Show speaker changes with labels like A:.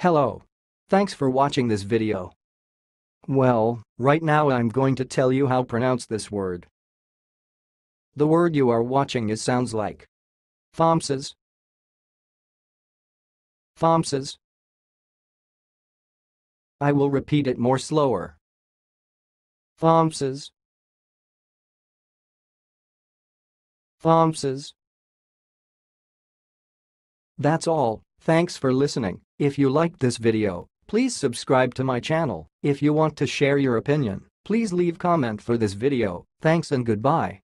A: Hello. Thanks for watching this video. Well, right now I'm going to tell you how to pronounce this word. The word you are watching sounds like Thomsas. Thomsas. I will repeat it more slower. Thomsas. Thomsas. That's all. Thanks for listening. If you liked this video, please subscribe to my channel. If you want to share your opinion, please leave comment for this video. Thanks and goodbye.